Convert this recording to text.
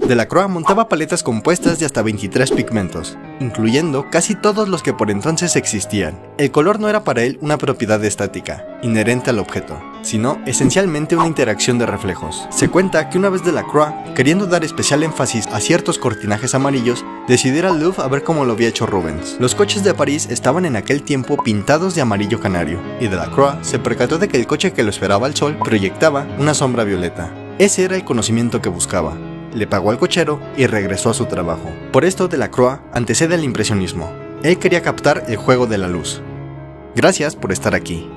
Delacroix montaba paletas compuestas de hasta 23 pigmentos, incluyendo casi todos los que por entonces existían. El color no era para él una propiedad estática, inherente al objeto, sino esencialmente una interacción de reflejos. Se cuenta que una vez Delacroix, queriendo dar especial énfasis a ciertos cortinajes amarillos, decidió ir al Louvre a ver cómo lo había hecho Rubens. Los coches de París estaban en aquel tiempo pintados de amarillo canario, y Delacroix se percató de que el coche que lo esperaba al sol proyectaba una sombra violeta. Ese era el conocimiento que buscaba. Le pagó al cochero y regresó a su trabajo. Por esto Delacroix antecede al impresionismo. Él quería captar el juego de la luz. Gracias por estar aquí.